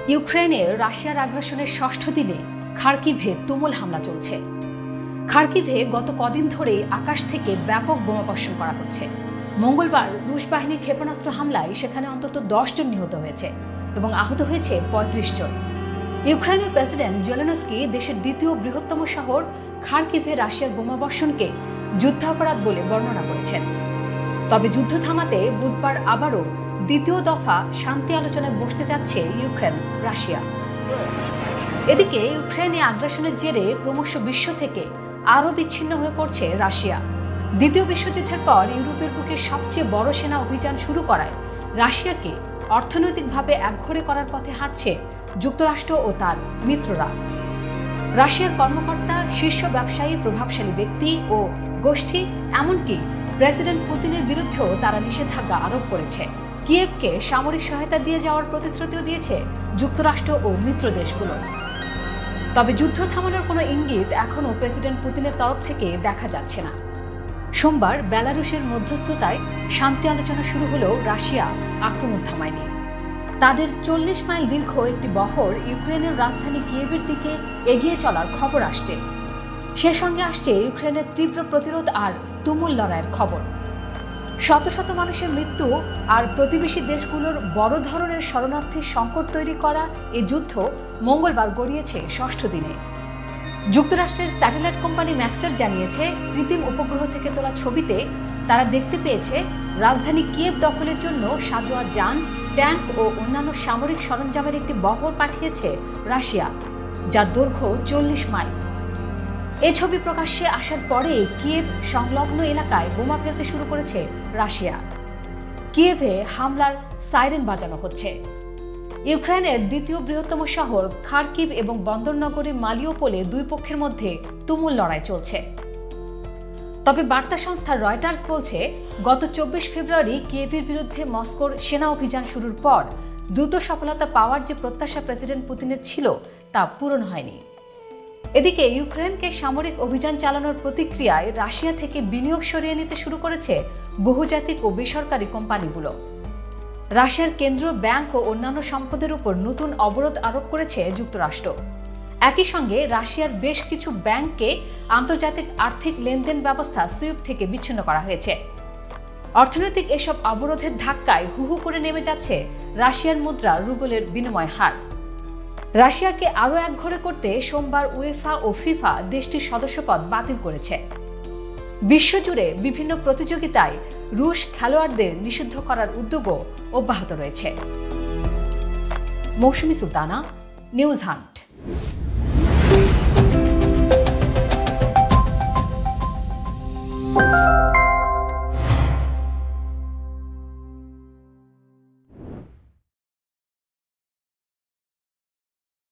ইউক্রেনে রাশিয়ার আগ্রাসনের ষষ্ঠ দিনে খার্কিভে তুমুল হামলা চলছে। খার্কিভে গত কদিন ধরেই আকাশ থেকে ব্যাপক বোমাবর্ষণ করা হচ্ছে। মঙ্গলবার রুশ বাহিনীর ক্ষেপণাস্ত্র হামলায় সেখানে অন্তত 10 জন নিহত হয়েছে এবং আহত হয়েছে 35 জন। ইউক্রেনের প্রেসিডেন্ট জেলেনস্কি দেশের দ্বিতীয় বৃহত্তম শহর খার্কিভে রাশিয়ার বোমাবর্ষণকে যুদ্ধাপরাধ বলে বর্ণনা করেছেন। তবে যুদ্ধ থামাতে বুধবার আবারও দ্বিতীয় দফা শান্তি আলোচনায় বসতে যাচ্ছে ইউক্রেন রাশিয়া। এদিকে ইউক্রেনে আগ্রাসনের জেরে ক্রমশ বিশ্ব থেকে আরও বিচ্ছিন্ন হয়ে পড়ছে রাশিয়া। দ্বিতীয় বিশ্বযুদ্ধের পর ইউরোপের বুকে সবচেয়ে বড় সেনা অভিযান শুরু করায় রাশিয়াকে অর্থনৈতিকভাবে একঘরে করার পথে হাঁটছে যুক্তরাষ্ট্র ও তার মিত্ররা। রাশিয়ার কর্মকর্তা, শীর্ষ ব্যবসায়ী, প্রভাবশালী ব্যক্তি ও গোষ্ঠী, এমনকি প্রেসিডেন্ট পুতিনের বিরুদ্ধেও তারা নিষেধাজ্ঞা আরোপ করেছে। কিয়েভকে সামরিক সহায়তা দিয়ে যাওয়ার প্রতিশ্রুতিও দিয়েছে যুক্তরাষ্ট্র ও মিত্র দেশগুলো। তবে যুদ্ধ থামানোর কোনো ইঙ্গিত এখনও প্রেসিডেন্ট পুতিনের তরফ থেকে দেখা যাচ্ছে না। সোমবার বেলারুশের মধ্যস্থতায় শান্তি আলোচনা শুরু হলেও রাশিয়া আক্রমণ থামায়নি। তাদের 40 মাইল দীর্ঘ একটি বহর ইউক্রেনের রাজধানী কিয়েভের দিকে এগিয়ে চলার খবর আসছে। সে সঙ্গে আসছে ইউক্রেনের তীব্র প্রতিরোধ আর তুমুল লড়াইয়ের খবর। শত শত মানুষের মৃত্যু আর প্রতিবেশী দেশগুলোর বড় ধরনের শরণার্থীর সংকট তৈরি করা এই যুদ্ধ মঙ্গলবার গড়িয়েছে ষষ্ঠ দিনে। যুক্তরাষ্ট্রের স্যাটেলাইট কোম্পানি ম্যাক্সার জানিয়েছে, কৃত্রিম উপগ্রহ থেকে তোলা ছবিতে তারা দেখতে পেয়েছে রাজধানী কিয়েভ দখলের জন্য সাজোয়া যান, ট্যাঙ্ক ও অন্যান্য সামরিক সরঞ্জামের একটি বহর পাঠিয়েছে রাশিয়া, যার দৈর্ঘ্য 40 মাইল। এ ছবি প্রকাশ্যে আসার পরে কিয়েভ সংলগ্ন এলাকায় বোমা ফেলতে শুরু করেছে রাশিয়া। কিয়েভে হামলার সাইরেন বাজানো হচ্ছে। ইউক্রেনের দ্বিতীয় বৃহত্তম শহর খার্কিভ এবং বন্দরনগরী মারিউপোলে দুই পক্ষের মধ্যে তুমুল লড়াই চলছে। তবে বার্তা সংস্থা রয়টার্স বলছে, গত 24 ফেব্রুয়ারি কিয়েভের বিরুদ্ধে মস্কোর সেনা অভিযান শুরুর পর দ্রুত সফলতা পাওয়ার যে প্রত্যাশা প্রেসিডেন্ট পুতিনের ছিল তা পূরণ হয়নি। এদিকে ইউক্রেনকে সামরিক অভিযান চালানোর প্রতিক্রিয়ায় রাশিয়া থেকে বিনিয়োগ সরিয়ে নিতে শুরু করেছে বহুজাতিক ও বেসরকারি কোম্পানিগুলো। রাশিয়ার কেন্দ্রীয় ব্যাংক ও অন্যান্য সম্পদের উপর নতুন অবরোধ আরোপ করেছে যুক্তরাষ্ট্র। একই সঙ্গে রাশিয়ার বেশ কিছু ব্যাংককে আন্তর্জাতিক আর্থিক লেনদেন ব্যবস্থা সুইফট থেকে বিচ্ছিন্ন করা হয়েছে। অর্থনৈতিক এসব অবরোধের ধাক্কায় হু হু করে নেমে যাচ্ছে রাশিয়ার মুদ্রা রুবেলের বিনিময় হার। রাশিয়াকে আরও একঘরে করতে সোমবার উয়েফা ও ফিফা দেশটির সদস্যপদ বাতিল করেছে। বিশ্বজুড়ে বিভিন্ন প্রতিযোগিতায় রুশ খেলোয়াড়দের নিষিদ্ধ করার উদ্যোগও অব্যাহত রয়েছে। Mousumi Sultana, news hunt.